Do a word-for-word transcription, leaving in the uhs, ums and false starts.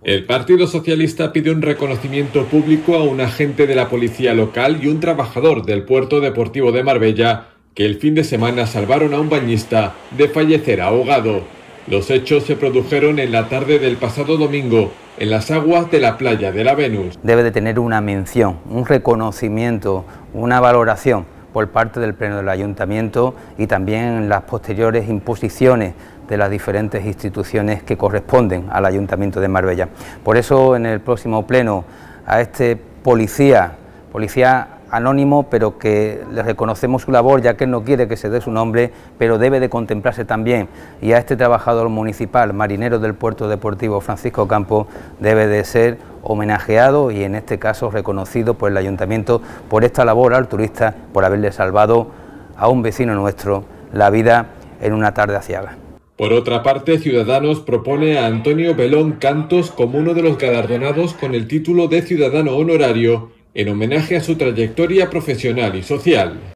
El Partido Socialista pide un reconocimiento público a un agente de la policía local y un trabajador del puerto deportivo de Marbella que el fin de semana salvaron a un bañista de fallecer ahogado. Los hechos se produjeron en la tarde del pasado domingo en las aguas de la playa de la Venus. Debe de tener una mención, un reconocimiento, una valoración por parte del Pleno del Ayuntamiento y también las posteriores imposiciones de las diferentes instituciones que corresponden al Ayuntamiento de Marbella. Por eso en el próximo Pleno a este policía, policía anónimo, pero que le reconocemos su labor, ya que él no quiere que se dé su nombre, pero debe de contemplarse también, y a este trabajador municipal, marinero del puerto deportivo Francisco Campo, debe de ser homenajeado y en este caso reconocido por el Ayuntamiento por esta labor altruista, por haberle salvado a un vecino nuestro la vida en una tarde aciaga. Por otra parte, Ciudadanos propone a Antonio Belón Cantos como uno de los galardonados con el título de ciudadano honorario en homenaje a su trayectoria profesional y social.